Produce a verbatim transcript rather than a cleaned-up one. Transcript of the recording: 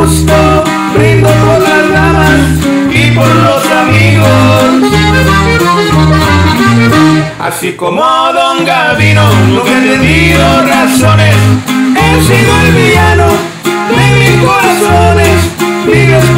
gusto, brindo por las damas y por los amigos. Así como Don Gabino, nunca he tenido razones, he sido el villano de mis corazones. Vives